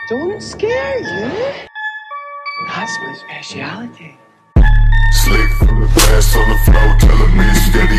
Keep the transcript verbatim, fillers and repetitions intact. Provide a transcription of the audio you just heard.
Don't scare you. That's my speciality. Slick from the glass on the floor, telling me steady.